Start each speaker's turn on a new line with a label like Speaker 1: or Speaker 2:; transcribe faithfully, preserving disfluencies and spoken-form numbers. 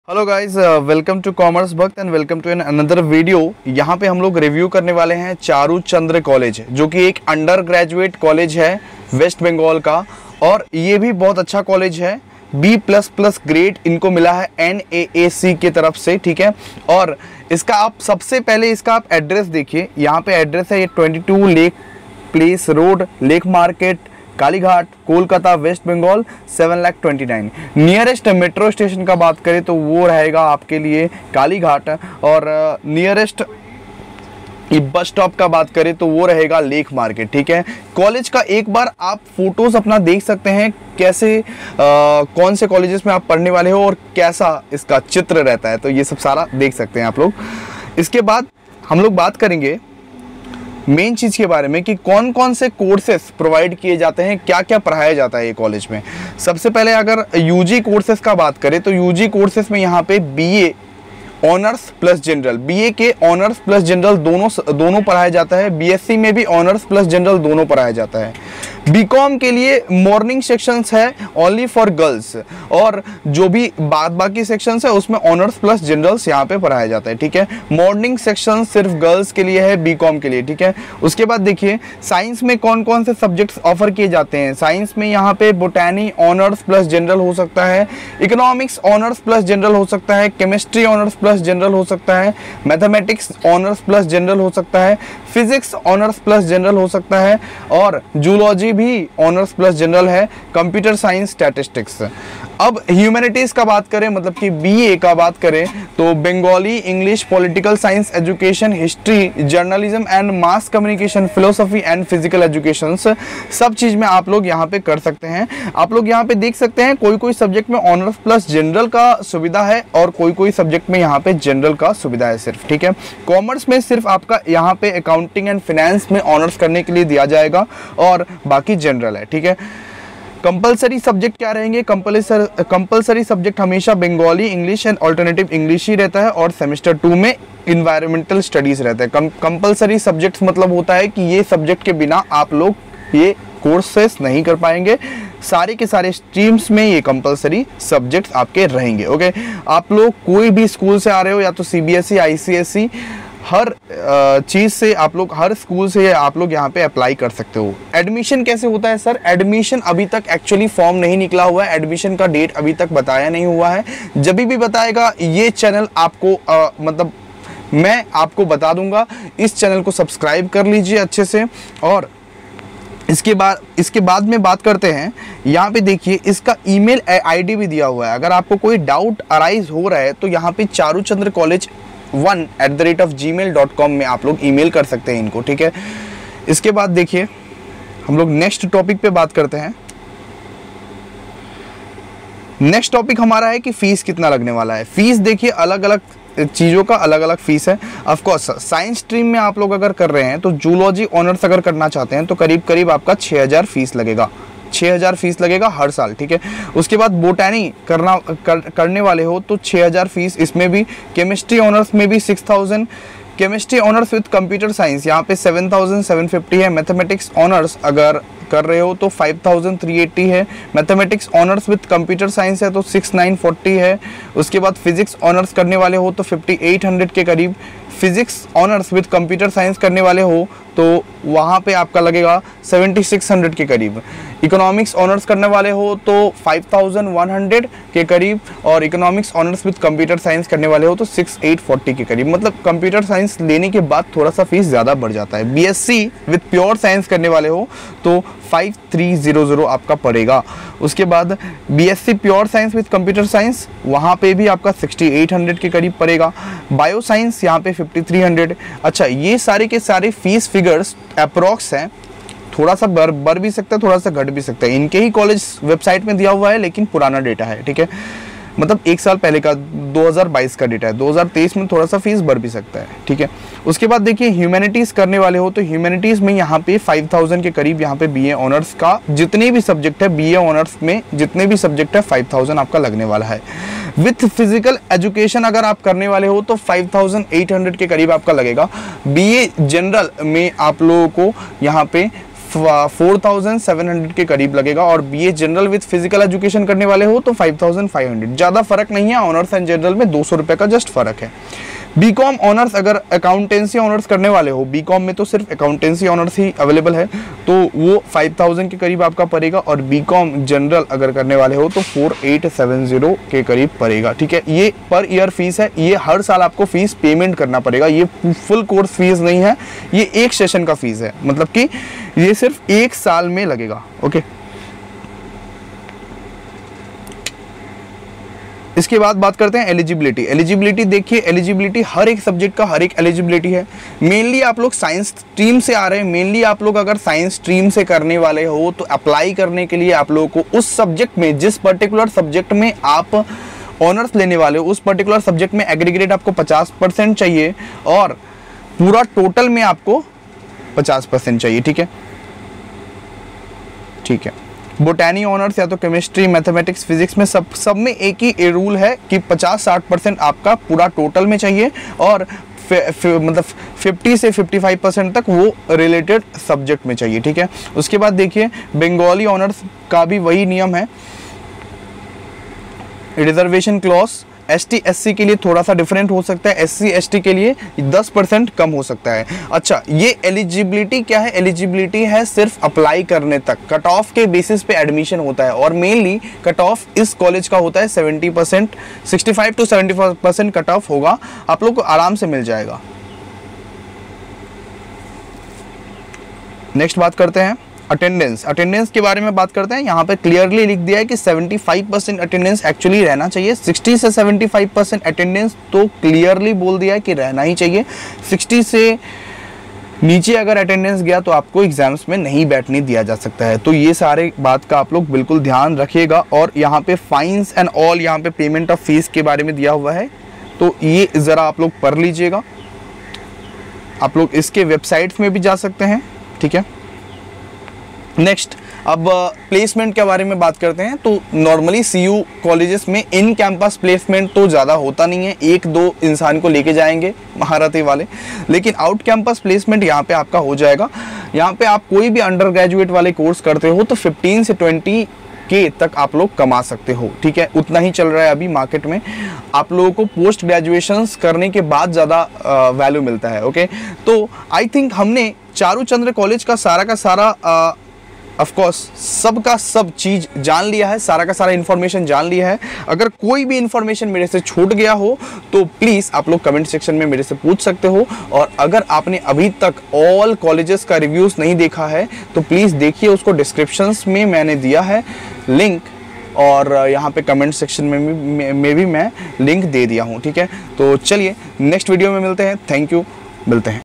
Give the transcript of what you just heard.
Speaker 1: Hello guys, welcome to Commerce Bhakt and welcome to an another video. यहाँ पे हम लोग रिव्यू करने वाले हैं चारू चंद्र कॉलेज, जो कि एक अंडर ग्रेजुएट कॉलेज है वेस्ट बंगाल का, और ये भी बहुत अच्छा कॉलेज है। बी प्लस प्लस ग्रेड इनको मिला है एन ए ए सी की तरफ से, ठीक है। और इसका आप सबसे पहले इसका आप एड्रेस देखिए। यहाँ पे एड्रेस है ये twenty two Lake Place Road, Lake Market, Kalighat, Kolkata, West Bengal, seven lakh twenty nine. Nearest metro station का बात करें तो वो रहेगा आपके लिए कालीघाट, और नियरेस्ट बस स्टॉप का बात करें तो वो रहेगा लेक मार्केट, ठीक है। कॉलेज का एक बार आप फोटोज अपना देख सकते हैं, कैसे आ, कौन से कॉलेजेस में आप पढ़ने वाले हो और कैसा इसका चित्र रहता है, तो ये सब सारा देख सकते हैं आप लोग। इसके बाद हम लोग बात करेंगे मेन चीज़ के बारे में कि कौन कौन से कोर्सेस प्रोवाइड किए जाते हैं, क्या क्या पढ़ाया जाता है ये कॉलेज में। सबसे पहले अगर यूजी कोर्सेस का बात करें तो यूजी कोर्सेस में यहाँ पे BA honours plus general, BA के ऑनर्स प्लस जनरल दोनों दोनों पढ़ाया जाता है। बीएससी में भी ऑनर्स प्लस जनरल दोनों पढ़ाया जाता है। बीकॉम के लिए मॉर्निंग सेक्शंस है ओनली फॉर गर्ल्स, और जो भी बाद बाकी सेक्शंस है उसमें ऑनर्स प्लस जनरल्स यहाँ पे पढ़ाया जाता है, ठीक है। मॉर्निंग सेक्शन सिर्फ गर्ल्स के लिए है बीकॉम के लिए, ठीक है। उसके बाद देखिए साइंस में कौन कौन से सब्जेक्ट्स ऑफर किए जाते हैं। साइंस में यहाँ पे बोटैनी ऑनर्स प्लस जनरल हो सकता है, इकोनॉमिक्स ऑनर्स प्लस जनरल हो सकता है, केमिस्ट्री ऑनर्स प्लस जनरल हो सकता है, मैथमेटिक्स ऑनर्स प्लस जनरल हो सकता है, फिजिक्स ऑनर्स प्लस जनरल हो सकता है, और जूलॉजी भी ऑनर्स प्लस जनरल है, कंप्यूटर साइंस, स्टैटिस्टिक्स। अब ह्यूमैनिटीज का बात करें, मतलब कि बीए का बात करें तो Bengali, English, political science, education, history, journalism and mass communication, philosophy and physical education, सब चीज में आप लोग यहाँ पे कर सकते हैं। आप लोग यहाँ पे देख सकते हैं कोई कोई सब्जेक्ट में ऑनर्स प्लस जनरल का सुविधा है और कोई कोई सब्जेक्ट में यहाँ पे जनरल का सुविधा है सिर्फ, ठीक है। कॉमर्स में सिर्फ आपका यहाँ पे अकाउंटिंग एंड फाइनेंस में ऑनर्स करने के लिए दिया जाएगा, और बाकी जनरल है, ठीक है। कंपलसरी सब्जेक्ट क्या रहेंगे? कंपलसरी सब्जेक्ट हमेशा Bengali, English and alternative English ही रहता है, और सेमेस्टर टू में इन्वायरमेंटल स्टडीज रहता है। कंपलसरी सब्जेक्ट्स मतलब होता है कि ये सब्जेक्ट के बिना आप लोग ये कोर्सेस नहीं कर पाएंगे। सारे के सारे स्ट्रीम्स में ये कंपलसरी सब्जेक्ट्स आपके रहेंगे, ओके। आप लोग कोई भी स्कूल से आ रहे हो, या तो सीबीएसई, आईसीएसई, हर चीज़ से आप लोग, हर स्कूल से आप लोग यहाँ पे अप्लाई कर सकते हो। एडमिशन कैसे होता है सर? एडमिशन अभी तक एक्चुअली फॉर्म नहीं निकला हुआ है, एडमिशन का डेट अभी तक बताया नहीं हुआ है। जब भी बताएगा ये चैनल आपको आ, मतलब मैं आपको बता दूंगा। इस चैनल को सब्सक्राइब कर लीजिए अच्छे से। और इसके बाद इसके बाद में बात करते हैं, यहाँ पे देखिए इसका ईमेल आईडी भी दिया हुआ है। अगर आपको कोई डाउट अराइज हो रहा है तो यहाँ पे Charu Chandra college one at the rate of Gmail dot com में आप लोग ईमेल कर सकते हैं इनको, ठीक है। इसके बाद देखिए हम लोग नेक्स्ट टॉपिक पे बात करते हैं। नेक्स्ट टॉपिक हमारा है कि फीस कितना लगने वाला है। फीस देखिए अलग अलग चीज़ों का अलग अलग फीस है। ऑफ कोर्स साइंस स्ट्रीम में आप लोग अगर कर रहे हैं तो जूलॉजी ऑनर्स अगर करना चाहते हैं तो करीब करीब आपका छः हज़ार फीस लगेगा, छः हज़ार फीस लगेगा हर साल, ठीक है। उसके बाद बोटैनी करना कर, करने वाले हो तो छः हज़ार फीस इसमें भी। केमिस्ट्री ऑनर्स में भी six thousand, chemistry honours with computer science यहाँ पे सेवन थाउजेंड सेवन फिफ्टी है। मैथमेटिक्स ऑनर्स अगर कर रहे हो तो फाइव थाउजेंड थ्री एट्टी है। Mathematics honours with computer science है तो सिक्स नाइन फोर्टी है। उसके बाद फिजिक्स ऑनर्स करने वाले हो तो फिफ्टी एट हंड्रेड के करीब। Physics honours with computer science करने वाले हो तो वहाँ पे आपका लगेगा सेवेंटी सिक्स हंड्रेड के करीब। इकोनॉमिक्स ऑनर्स करने वाले हो तो फाइव थाउजेंड वन हंड्रेड के करीब, और economics honours with computer science करने वाले हो तो सिक्स एट फोर्टी के करीब। मतलब कंप्यूटर साइंस लेने के बाद थोड़ा सा फीस ज़्यादा बढ़ जाता है। बीएससी विद प्योर साइंस करने वाले हो तो फाइव थ्री ज़ीरो ज़ीरो आपका पड़ेगा। उसके बाद BSc pure science with computer science वहाँ पे भी आपका सिक्सटी एट हंड्रेड के करीब पड़ेगा। बायो साइंस यहाँ पे फिफ्टी थ्री हंड्रेड। अच्छा, ये सारे के सारे फीस फिगर्स अप्रॉक्स हैं, थोड़ा सा बढ़ बढ़ भी सकता है, थोड़ा सा घट भी सकता है। इनके ही कॉलेज वेबसाइट में दिया हुआ है लेकिन पुराना डेटा है, ठीक है। मतलब एक साल पहले का दो हज़ार बाईस का डेटा है, दो हज़ार तेईस में थोड़ा सा फीस बढ़ भी सकता है, ठीक है। उसके बाद देखिए ह्यूमैनिटीज़ करने वाले हो तो ह्यूमैनिटीज़ में यहाँ पे फाइव थाउजेंड के करीब यहाँ पे बीए ऑनर्स का जितने भी सब्जेक्ट है, बीए ऑनर्स में जितने भी सब्जेक्ट है फाइव थाउजेंड आपका लगने वाला है। विथ फिजिकल एजुकेशन अगर आप करने वाले हो तो फाइव थाउजेंड एट हंड्रेड के करीब आपका लगेगा। बीए जनरल में आप लोगों को यहाँ पे फोर थाउजेंड सेवन हंड्रेड के करीब लगेगा, और BA general with physical education करने वाले हो तो फाइव थाउजेंड फाइव हंड्रेड। ज़्यादा फर्क नहीं है, ऑनर्स एंड जनरल में दो सौ रुपये का जस्ट फर्क है। बीकॉम ऑनर्स अगर अकाउंटेंसी ऑनर्स करने वाले हो, बीकॉम में तो सिर्फ अकाउंटेंसी ऑनर्स ही अवेलेबल है, तो वो फाइव थाउजेंड के करीब आपका पड़ेगा, और बीकॉम जनरल अगर करने वाले हो तो फोर एट सेवन जीरो के करीब पड़ेगा। ठीक है, ये पर ईयर फीस है, ये हर साल आपको फीस पेमेंट करना पड़ेगा, ये फुल कोर्स फीस नहीं है, ये एक सेशन का फीस है, मतलब कि ये सिर्फ एक साल में लगेगा। ओके, इसके बाद बात करते हैं एलिजिबिलिटी। एलिजिबिलिटी देखिए, एलिजिबिलिटी हर एक सब्जेक्ट का हर एक एलिजिबिलिटी है। मेनली आप लोग साइंस स्ट्रीम से आ रहे हैं, मेनली आप लोग अगर साइंस स्ट्रीम से करने वाले हो तो अप्लाई करने के लिए आप लोगों को उस सब्जेक्ट में, जिस पर्टिकुलर सब्जेक्ट में आप ऑनर्स लेने वाले हो, उस पर्टिकुलर सब्जेक्ट में एग्रीगेट आपको पचास परसेंट चाहिए, और पूरा टोटल में आपको पचास परसेंट चाहिए। ठीक है, ठीक है। बोटैनी ऑनर्स या तो केमिस्ट्री, मैथमेटिक्स, फिजिक्स में सब सब में एक ही रूल है कि पचास साठ परसेंट आपका पूरा टोटल में चाहिए, और फि, फि, मतलब फिफ्टी से फिफ्टी फाइव परसेंट तक वो रिलेटेड सब्जेक्ट में चाहिए। ठीक है, उसके बाद देखिए बंगाली ऑनर्स का भी वही नियम है। Reservation clause S T S C के लिए थोड़ा सा डिफरेंट हो सकता है, एस सी एस टी के लिए दस परसेंट कम हो सकता है। अच्छा, ये एलिजिबिलिटी क्या है? एलिजिबिलिटी है सिर्फ अप्लाई करने तक, कट ऑफ के बेसिस पे एडमिशन होता है, और मेनली कट ऑफ इस कॉलेज का होता है seventy percent, sixty five to seventy percent cut off होगा, आप लोग को आराम से मिल जाएगा। नेक्स्ट बात करते हैं अटेंडेंस। अटेंडेंस के बारे में बात करते हैं। यहाँ पे क्लियरली लिख दिया है कि पचहत्तर परसेंट अटेंडेंस एक्चुअली रहना चाहिए। साठ से पचहत्तर परसेंट अटेंडेंस तो क्लियरली बोल दिया है कि रहना ही चाहिए। साठ से नीचे अगर अटेंडेंस गया तो आपको एग्जाम्स में नहीं बैठने दिया जा सकता है। तो ये सारे बात का आप लोग बिल्कुल ध्यान रखिएगा। और यहाँ पे फाइन्स एंड ऑल, यहाँ पे पेमेंट ऑफ फीस के बारे में दिया हुआ है, तो ये ज़रा आप लोग पढ़ लीजिएगा। आप लोग इसके वेबसाइट्स में भी जा सकते हैं। ठीक है, नेक्स्ट अब प्लेसमेंट के बारे में बात करते हैं। तो नॉर्मली सीयू कॉलेजेस में इन कैंपस प्लेसमेंट तो ज़्यादा होता नहीं है, एक दो इंसान को लेके जाएंगे महारथी वाले, लेकिन आउट कैंपस प्लेसमेंट यहाँ पे आपका हो जाएगा। यहाँ पे आप कोई भी अंडर ग्रेजुएट वाले कोर्स करते हो तो फिफ्टीन से ट्वेंटी के तक आप लोग कमा सकते हो। ठीक है, उतना ही चल रहा है अभी मार्केट में। आप लोगों को पोस्ट ग्रेजुएशंस करने के बाद ज़्यादा वैल्यू मिलता है। ओके, तो आई थिंक हमने चारूचंद्र कॉलेज का सारा का सारा ऑफ कोर्स सब का सब चीज़ जान लिया है, सारा का सारा इन्फॉर्मेशन जान लिया है। अगर कोई भी इन्फॉर्मेशन मेरे से छूट गया हो तो प्लीज़ आप लोग कमेंट सेक्शन में मेरे से पूछ सकते हो। और अगर आपने अभी तक ऑल कॉलेजेस का रिव्यूज़ नहीं देखा है तो प्लीज़ देखिए, उसको डिस्क्रिप्शंस में मैंने दिया है लिंक, और यहाँ पे कमेंट सेक्शन में भी में भी मैं लिंक दे दिया हूँ। ठीक है, तो चलिए नेक्स्ट वीडियो में मिलते हैं। थैंक यू, मिलते हैं।